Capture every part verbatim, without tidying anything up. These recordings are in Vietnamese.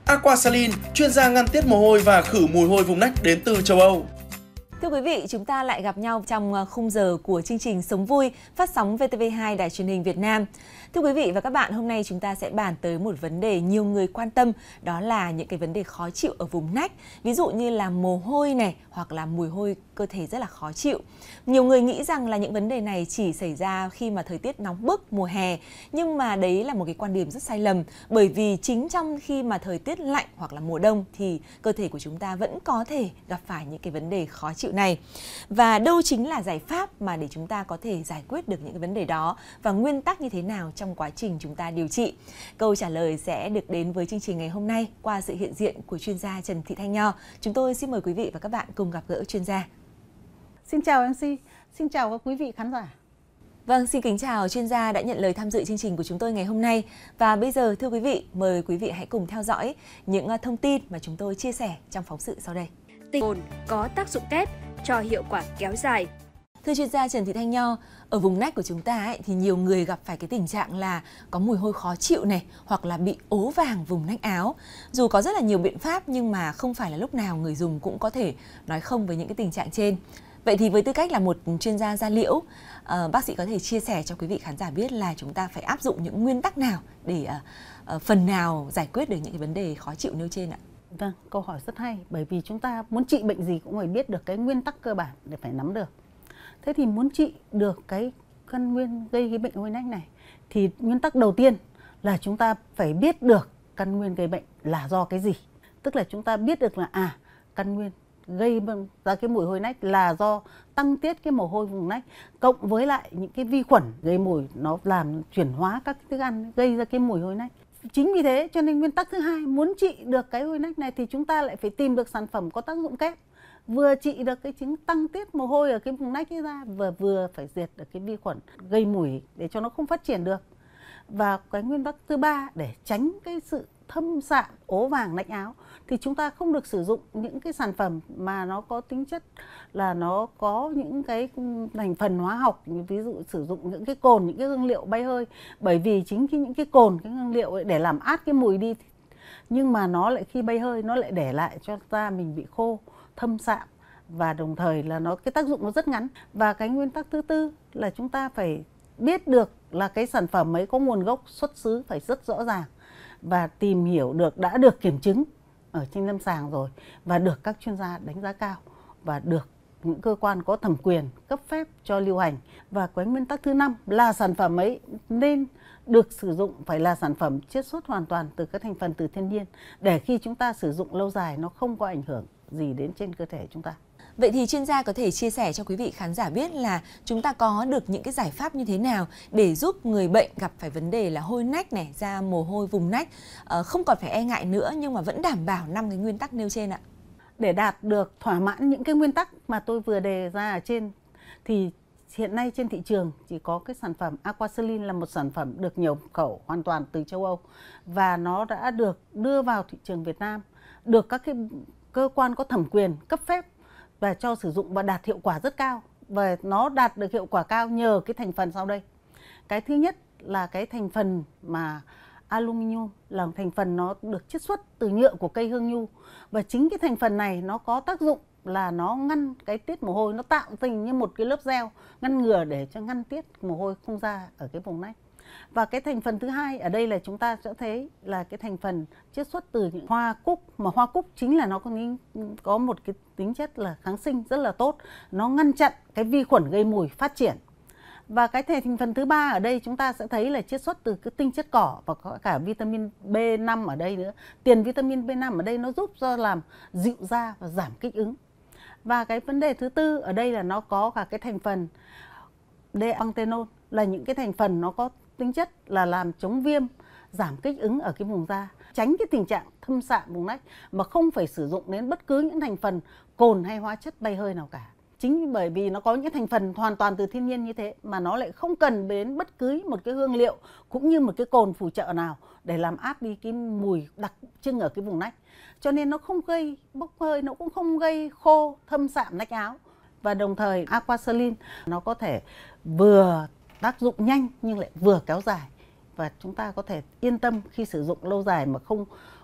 Aquasalin, chuyên gia ngăn tiết mồ hôi và khử mùi hôi vùng nách đến từ châu Âu. Thưa quý vị, chúng ta lại gặp nhau trong khung giờ của chương trình Sống Vui phát sóng vê tê vê hai Đài Truyền hình Việt Nam. Thưa quý vị và các bạn, hôm nay chúng ta sẽ bàn tới một vấn đề nhiều người quan tâm, đó là những cái vấn đề khó chịu ở vùng nách, ví dụ như là mồ hôi này hoặc là mùi hôi cơ thể rất là khó chịu. Nhiều người nghĩ rằng là những vấn đề này chỉ xảy ra khi mà thời tiết nóng bức mùa hè, nhưng mà đấy là một cái quan điểm rất sai lầm, bởi vì chính trong khi mà thời tiết lạnh hoặc là mùa đông thì cơ thể của chúng ta vẫn có thể gặp phải những cái vấn đề khó chịu này. Và đâu chính là giải pháp mà để chúng ta có thể giải quyết được những cái vấn đề đó và nguyên tắc như thế nào trong quá trình chúng ta điều trị? Câu trả lời sẽ được đến với chương trình ngày hôm nay qua sự hiện diện của chuyên gia Trần Thị Thanh Nho. Chúng tôi xin mời quý vị và các bạn cùng gặp gỡ chuyên gia. Xin chào em xê, xin chào các quý vị khán giả. Vâng, xin kính chào chuyên gia đã nhận lời tham dự chương trình của chúng tôi ngày hôm nay. Và bây giờ thưa quý vị, mời quý vị hãy cùng theo dõi những thông tin mà chúng tôi chia sẻ trong phóng sự sau đây. Tinh bột có tác dụng kép cho hiệu quả kéo dài. Thưa chuyên gia Trần Thị Thanh Nho, ở vùng nách của chúng ta ấy, thì nhiều người gặp phải cái tình trạng là có mùi hôi khó chịu này hoặc là bị ố vàng vùng nách áo. Dù có rất là nhiều biện pháp nhưng mà không phải là lúc nào người dùng cũng có thể nói không với những cái tình trạng trên. Vậy thì với tư cách là một chuyên gia da liễu, uh, bác sĩ có thể chia sẻ cho quý vị khán giả biết là chúng ta phải áp dụng những nguyên tắc nào để uh, uh, phần nào giải quyết được những cái vấn đề khó chịu nêu trên ạ? Vâng, câu hỏi rất hay, bởi vì chúng ta muốn trị bệnh gì cũng phải biết được cái nguyên tắc cơ bản để phải nắm được. Thế thì muốn trị được cái căn nguyên gây cái bệnh hôi nách này thì nguyên tắc đầu tiên là chúng ta phải biết được căn nguyên gây bệnh là do cái gì. Tức là chúng ta biết được là à, căn nguyên gây ra cái mùi hôi nách là do tăng tiết cái mồ hôi vùng nách cộng với lại những cái vi khuẩn gây mùi, nó làm chuyển hóa các thức ăn gây ra cái mùi hôi nách. Chính vì thế cho nên nguyên tắc thứ hai, muốn trị được cái hôi nách này thì chúng ta lại phải tìm được sản phẩm có tác dụng kép, vừa trị được cái chứng tăng tiết mồ hôi ở cái vùng nách ấy ra, vừa vừa phải diệt được cái vi khuẩn gây mùi để cho nó không phát triển được. Và cái nguyên tắc thứ ba, để tránh cái sự thâm sạm ố vàng nách áo thì chúng ta không được sử dụng những cái sản phẩm mà nó có tính chất là nó có những cái thành phần hóa học, ví dụ sử dụng những cái cồn, những cái hương liệu bay hơi, bởi vì chính khi những cái cồn, cái hương liệu ấy để làm át cái mùi đi, nhưng mà nó lại khi bay hơi nó lại để lại cho da mình bị khô, thâm sạm, và đồng thời là nó cái tác dụng nó rất ngắn. Và cái nguyên tắc thứ tư là chúng ta phải biết được là cái sản phẩm ấy có nguồn gốc xuất xứ phải rất rõ ràng và tìm hiểu được, đã được kiểm chứng ở trên lâm sàng rồi và được các chuyên gia đánh giá cao và được những cơ quan có thẩm quyền cấp phép cho lưu hành. Và cái nguyên tắc thứ năm là sản phẩm ấy nên được sử dụng phải là sản phẩm chiết xuất hoàn toàn từ các thành phần từ thiên nhiên, để khi chúng ta sử dụng lâu dài nó không có ảnh hưởng gì đến trên cơ thể chúng ta. Vậy thì chuyên gia có thể chia sẻ cho quý vị khán giả biết là chúng ta có được những cái giải pháp như thế nào để giúp người bệnh gặp phải vấn đề là hôi nách này, ra mồ hôi vùng nách, uh, không còn phải e ngại nữa nhưng mà vẫn đảm bảo năm cái nguyên tắc nêu trên ạ? Để đạt được thỏa mãn những cái nguyên tắc mà tôi vừa đề ra ở trên thì hiện nay trên thị trường chỉ có cái sản phẩm Aquasalin là một sản phẩm được nhập khẩu hoàn toàn từ châu Âu và nó đã được đưa vào thị trường Việt Nam, được các cái cơ quan có thẩm quyền cấp phép và cho sử dụng và đạt hiệu quả rất cao. Và nó đạt được hiệu quả cao nhờ cái thành phần sau đây. Cái thứ nhất là cái thành phần mà aluminium, là thành phần nó được chiết xuất từ nhựa của cây hương nhu. Và chính cái thành phần này nó có tác dụng là nó ngăn cái tiết mồ hôi, nó tạo thành như một cái lớp gel ngăn ngừa để cho ngăn tiết mồ hôi không ra ở cái vùng nách. Và cái thành phần thứ hai ở đây là chúng ta sẽ thấy là cái thành phần chiết xuất từ những hoa cúc, mà hoa cúc chính là nó có, có một cái tính chất là kháng sinh rất là tốt, nó ngăn chặn cái vi khuẩn gây mùi phát triển. Và cái thành phần thứ ba ở đây chúng ta sẽ thấy là chiết xuất từ cái tinh chất cỏ và có cả vitamin B năm ở đây nữa. Tiền vitamin B năm ở đây nó giúp cho làm dịu da và giảm kích ứng. Và cái vấn đề thứ tư ở đây là nó có cả cái thành phần D-panthenol, là những cái thành phần nó có tính chất là làm chống viêm, giảm kích ứng ở cái vùng da, tránh cái tình trạng thâm sạm vùng nách mà không phải sử dụng đến bất cứ những thành phần cồn hay hóa chất bay hơi nào cả. Chính bởi vì nó có những thành phần hoàn toàn từ thiên nhiên như thế mà nó lại không cần đến bất cứ một cái hương liệu cũng như một cái cồn phụ trợ nào để làm át đi cái mùi đặc trưng ở cái vùng nách. Cho nên nó không gây bốc hơi, nó cũng không gây khô, thâm sạm nách áo. Và đồng thời Aquasalin nó có thể vừa tác dụng nhanh nhưng lại vừa kéo dài. Và chúng ta có thể yên tâm khi sử dụng lâu dài mà không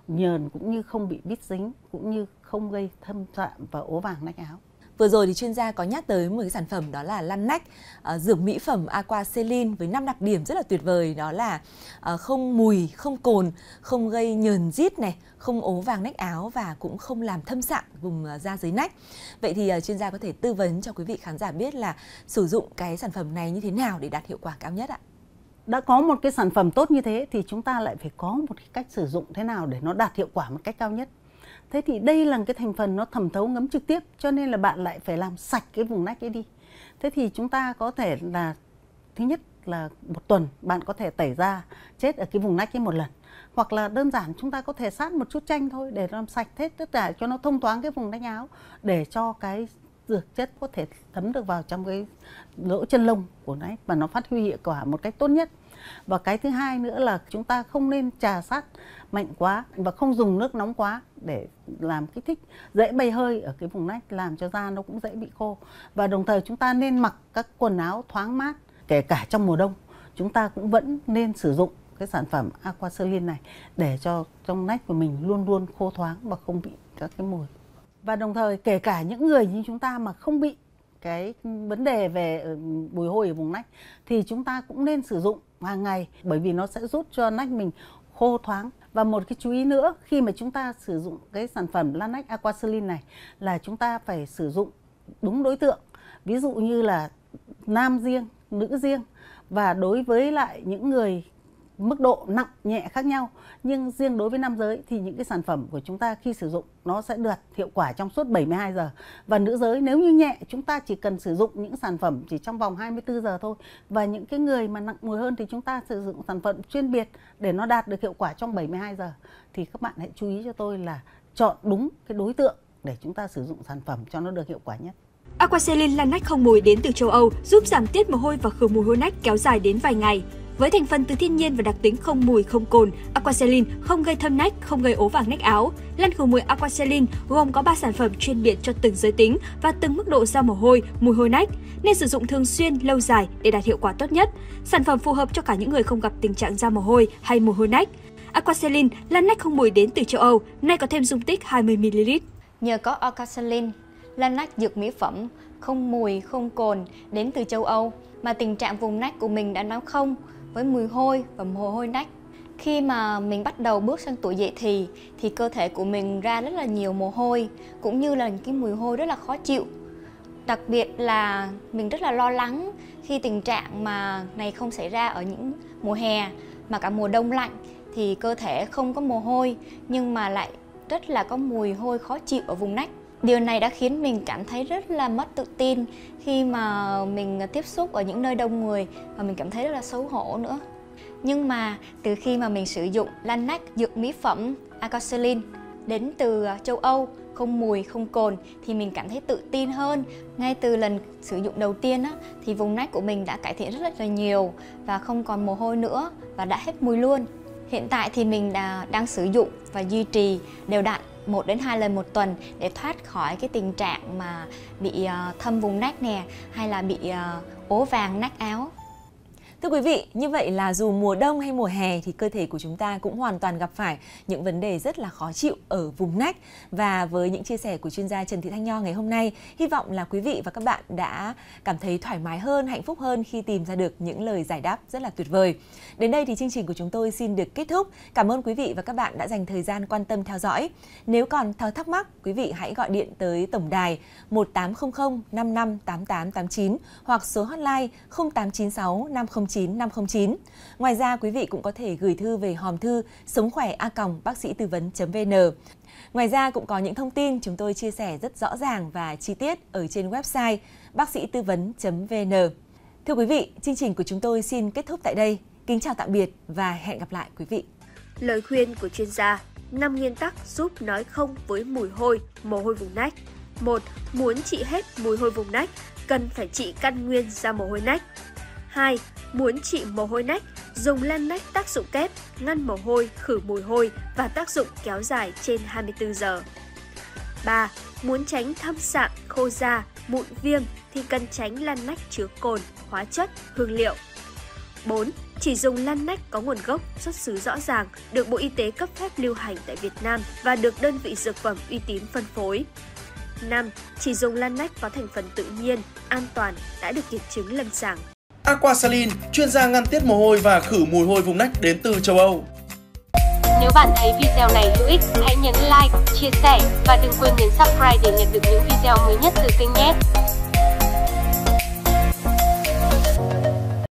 nhờn cũng như không bị bít dính, cũng như không gây thâm sạm và ố vàng nách áo. Vừa rồi thì chuyên gia có nhắc tới một cái sản phẩm đó là lăn nách, uh, dược mỹ phẩm Aquacelin với năm đặc điểm rất là tuyệt vời, đó là uh, không mùi, không cồn, không gây nhờn rít này, không ố vàng nách áo và cũng không làm thâm sạm vùng uh, da dưới nách. Vậy thì uh, chuyên gia có thể tư vấn cho quý vị khán giả biết là sử dụng cái sản phẩm này như thế nào để đạt hiệu quả cao nhất ạ? Đã có một cái sản phẩm tốt như thế thì chúng ta lại phải có một cái cách sử dụng thế nào để nó đạt hiệu quả một cách cao nhất. Thế thì đây là cái thành phần nó thẩm thấu ngấm trực tiếp, cho nên là bạn lại phải làm sạch cái vùng nách ấy đi. Thế thì chúng ta có thể là, thứ nhất là một tuần bạn có thể tẩy da chết ở cái vùng nách ấy một lần. Hoặc là đơn giản chúng ta có thể sát một chút chanh thôi để làm sạch hết tất cả cho nó thông thoáng cái vùng nách áo, để cho cái dược chất có thể thấm được vào trong cái lỗ chân lông của nách và nó phát huy hiệu quả một cách tốt nhất. Và cái thứ hai nữa là chúng ta không nên chà sát mạnh quá và không dùng nước nóng quá để làm kích thích dễ bay hơi ở cái vùng nách, làm cho da nó cũng dễ bị khô. Và đồng thời chúng ta nên mặc các quần áo thoáng mát, kể cả trong mùa đông chúng ta cũng vẫn nên sử dụng cái sản phẩm Aquacelin này để cho trong nách của mình luôn luôn khô thoáng và không bị các cái mùi. Và đồng thời kể cả những người như chúng ta mà không bị cái vấn đề về mùi hôi ở vùng nách thì chúng ta cũng nên sử dụng hàng ngày, bởi vì nó sẽ giúp cho nách mình khô thoáng. Và một cái chú ý nữa khi mà chúng ta sử dụng cái sản phẩm lăn nách Aquacelin này là chúng ta phải sử dụng đúng đối tượng. Ví dụ như là nam riêng, nữ riêng, và đối với lại những người mức độ nặng nhẹ khác nhau. Nhưng riêng đối với nam giới thì những cái sản phẩm của chúng ta khi sử dụng nó sẽ được hiệu quả trong suốt bảy mươi hai giờ. Và nữ giới nếu như nhẹ chúng ta chỉ cần sử dụng những sản phẩm chỉ trong vòng hai mươi tư giờ thôi. Và những cái người mà nặng mùi hơn thì chúng ta sử dụng sản phẩm chuyên biệt để nó đạt được hiệu quả trong bảy mươi hai giờ. Thì các bạn hãy chú ý cho tôi là chọn đúng cái đối tượng để chúng ta sử dụng sản phẩm cho nó được hiệu quả nhất. Aquacelin lăn nách không mùi đến từ châu Âu giúp giảm tiết mồ hôi và khử mùi hôi nách kéo dài đến vài ngày. Với thành phần từ thiên nhiên và đặc tính không mùi, không cồn, Aquacelin không gây thâm nách, không gây ố vàng nách áo. Lăn khử mùi Aquacelin gồm có ba sản phẩm chuyên biệt cho từng giới tính và từng mức độ ra mồ hôi, mùi hôi nách, nên sử dụng thường xuyên, lâu dài để đạt hiệu quả tốt nhất. Sản phẩm phù hợp cho cả những người không gặp tình trạng ra mồ hôi hay mùi hôi nách. Aquacelin lăn nách không mùi đến từ châu Âu, nay có thêm dung tích hai mươi mi li lít. Nhờ có Aquacelin, lăn nách dược mỹ phẩm không mùi, không cồn đến từ châu Âu mà tình trạng vùng nách của mình đã nói không với mùi hôi và mồ hôi nách. Khi mà mình bắt đầu bước sang tuổi dậy thì thì cơ thể của mình ra rất là nhiều mồ hôi, cũng như là cái mùi hôi rất là khó chịu. Đặc biệt là mình rất là lo lắng khi tình trạng mà này không xảy ra ở những mùa hè mà cả mùa đông lạnh thì cơ thể không có mồ hôi nhưng mà lại rất là có mùi hôi khó chịu ở vùng nách. Điều này đã khiến mình cảm thấy rất là mất tự tin khi mà mình tiếp xúc ở những nơi đông người và mình cảm thấy rất là xấu hổ nữa. Nhưng mà từ khi mà mình sử dụng lăn nách dược mỹ phẩm Aquacelin đến từ châu Âu, không mùi, không cồn thì mình cảm thấy tự tin hơn. Ngay từ lần sử dụng đầu tiên á, thì vùng nách của mình đã cải thiện rất là nhiều và không còn mồ hôi nữa và đã hết mùi luôn. Hiện tại thì mình đã, đang sử dụng và duy trì đều đặn một đến hai lần một tuần để thoát khỏi cái tình trạng mà bị uh, thâm vùng nách nè, hay là bị uh, ố vàng nách áo. Thưa quý vị, như vậy là dù mùa đông hay mùa hè thì cơ thể của chúng ta cũng hoàn toàn gặp phải những vấn đề rất là khó chịu ở vùng nách. Và với những chia sẻ của chuyên gia Trần Thị Thanh Nho ngày hôm nay, hy vọng là quý vị và các bạn đã cảm thấy thoải mái hơn, hạnh phúc hơn khi tìm ra được những lời giải đáp rất là tuyệt vời. Đến đây thì chương trình của chúng tôi xin được kết thúc. Cảm ơn quý vị và các bạn đã dành thời gian quan tâm theo dõi. Nếu còn thắc mắc, quý vị hãy gọi điện tới tổng đài một tám không không năm năm tám tám tám chín hoặc số hotline không tám chín sáu năm không chín năm không chín. Ngoài ra, quý vị cũng có thể gửi thư về hòm thư sống khỏe a còng bác sĩ tư vấn chấm vn. Ngoài ra cũng có những thông tin chúng tôi chia sẻ rất rõ ràng và chi tiết ở trên website bác sĩ tư vấn chấm vn. Thưa quý vị, chương trình của chúng tôi xin kết thúc tại đây. Kính chào tạm biệt và hẹn gặp lại quý vị. Lời khuyên của chuyên gia: năm nguyên tắc giúp nói không với mùi hôi, mồ hôi vùng nách. một. Muốn trị hết mùi hôi vùng nách, cần phải trị căn nguyên ra mồ hôi nách. hai. Muốn trị mồ hôi nách, dùng lăn nách tác dụng kép, ngăn mồ hôi, khử mùi hôi và tác dụng kéo dài trên hai mươi tư giờ. ba. Muốn tránh thâm sạm, khô da, mụn viêm thì cần tránh lăn nách chứa cồn, hóa chất, hương liệu. bốn. Chỉ dùng lăn nách có nguồn gốc, xuất xứ rõ ràng, được Bộ Y tế cấp phép lưu hành tại Việt Nam và được đơn vị dược phẩm uy tín phân phối. năm. Chỉ dùng lăn nách có thành phần tự nhiên, an toàn, đã được kiểm chứng lâm sàng. Aquasalin, chuyên gia ngăn tiết mồ hôi và khử mùi hôi vùng nách đến từ châu Âu. Nếu bạn thấy video này hữu ích, hãy nhấn like, chia sẻ và đừng quên nhấn subscribe để nhận được những video mới nhất từ kênh nhé!